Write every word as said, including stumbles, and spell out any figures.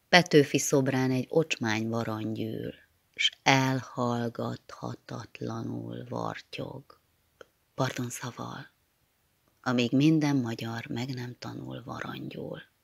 Petőfi szobrán egy ocsmány varangyül, s elhallgathatatlanul vartyog, pardon, szaval, amíg minden magyar meg nem tanul varangyul.